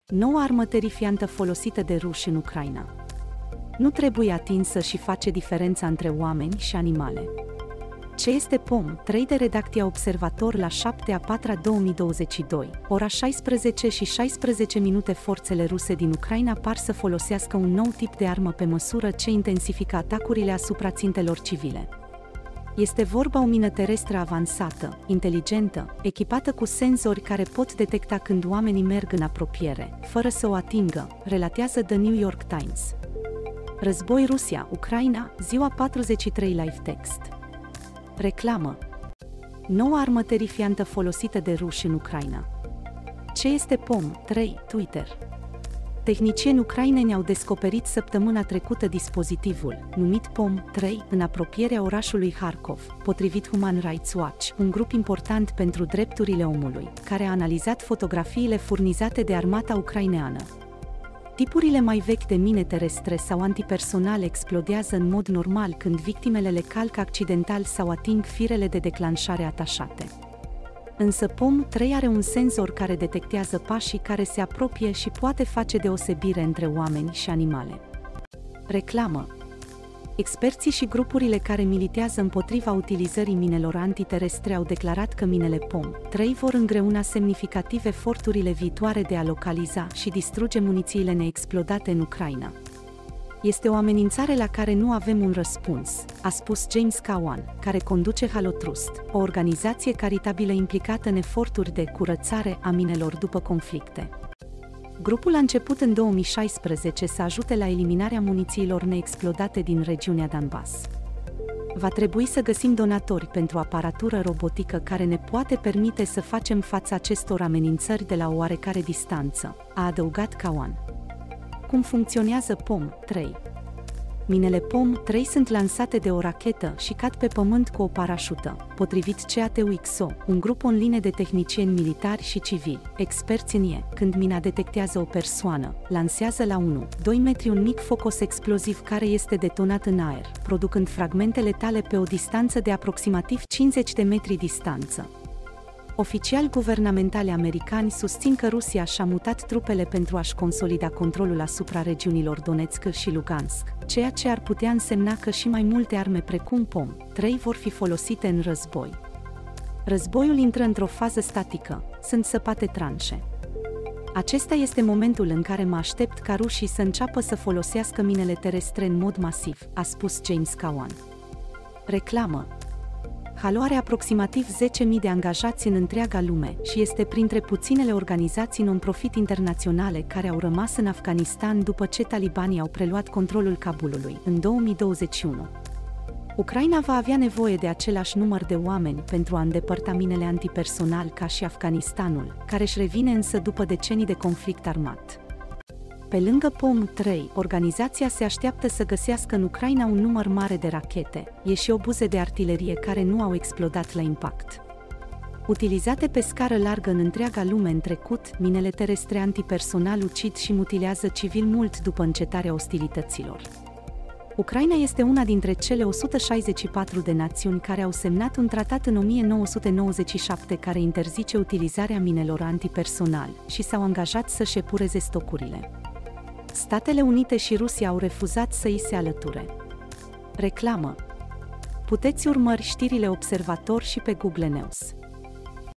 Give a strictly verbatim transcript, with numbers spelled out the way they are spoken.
Noua armă terifiantă folosită de ruși în Ucraina. Nu trebuie atinsă și face diferența între oameni și animale. Ce este P O M trei de redacția Observator la șapte a patra două mii douăzeci și doi, ora șaisprezece și șaisprezece minute. Forțele ruse din Ucraina par să folosească un nou tip de armă pe măsură ce intensifică atacurile asupra țintelor civile. Este vorba o mină terestră avansată, inteligentă, echipată cu senzori care pot detecta când oamenii merg în apropiere, fără să o atingă, relatează The New York Times. Război Rusia-Ucraina, ziua patruzeci și trei live text. Reclamă. Noua armă terifiantă folosită de ruși în Ucraina. Ce este P O M trei, Twitter. Tehnicieni ucraineni au descoperit săptămâna trecută dispozitivul, numit P O M trei, în apropierea orașului Harkov, potrivit Human Rights Watch, un grup important pentru drepturile omului, care a analizat fotografiile furnizate de armata ucraineană. Tipurile mai vechi de mine terestre sau antipersonale explodează în mod normal când victimele le calcă accidental sau ating firele de declanșare atașate. Însă P O M trei are un senzor care detectează pașii care se apropie și poate face deosebire între oameni și animale. Reclamă. Experții și grupurile care militează împotriva utilizării minelor antiterestre au declarat că minele P O M trei vor îngreuna semnificativ eforturile viitoare de a localiza și distruge munițiile neexplodate în Ucraina. Este o amenințare la care nu avem un răspuns, a spus James Cowan, care conduce Halotrust, o organizație caritabilă implicată în eforturi de curățare a minelor după conflicte. Grupul a început în două mii șaisprezece să ajute la eliminarea munițiilor neexplodate din regiunea Donbass. Va trebui să găsim donatori pentru aparatură robotică care ne poate permite să facem față acestor amenințări de la o oarecare distanță, a adăugat Cowan. Cum funcționează P O M trei? Minele P O M trei sunt lansate de o rachetă și cad pe pământ cu o parașută, potrivit C A T U X O, un grup online de tehnicieni militari și civili, experți în E. Când mina detectează o persoană, lansează la unu doi metri un mic focos exploziv care este detonat în aer, producând fragmente letale pe o distanță de aproximativ cincizeci de metri distanță. Oficiali guvernamentali americani susțin că Rusia și-a mutat trupele pentru a-și consolida controlul asupra regiunilor Donetsk și Lugansk, ceea ce ar putea însemna că și mai multe arme precum P O M trei vor fi folosite în război. Războiul intră într-o fază statică, sunt săpate tranșe. Acesta este momentul în care mă aștept ca rușii să înceapă să folosească minele terestre în mod masiv, a spus James Cowan. Reclamă. Halo are aproximativ zece mii de angajați în întreaga lume și este printre puținele organizații non-profit internaționale care au rămas în Afganistan după ce talibanii au preluat controlul Kabulului în două mii douăzeci și unu. Ucraina va avea nevoie de același număr de oameni pentru a îndepărta minele antipersonal ca și Afganistanul, care își revine însă după decenii de conflict armat. Pe lângă P O M trei, organizația se așteaptă să găsească în Ucraina un număr mare de rachete, e și obuze de artilerie care nu au explodat la impact. Utilizate pe scară largă în întreaga lume în trecut, minele terestre antipersonal ucid și mutilează civil mult după încetarea ostilităților. Ucraina este una dintre cele o sută șaizeci și patru de națiuni care au semnat un tratat în o mie nouă sute nouăzeci și șapte care interzice utilizarea minelor antipersonal și s-au angajat să-și epureze stocurile. Statele Unite și Rusia au refuzat să îi se alăture. Reclamă. Puteți urmări știrile Observator și pe Google News.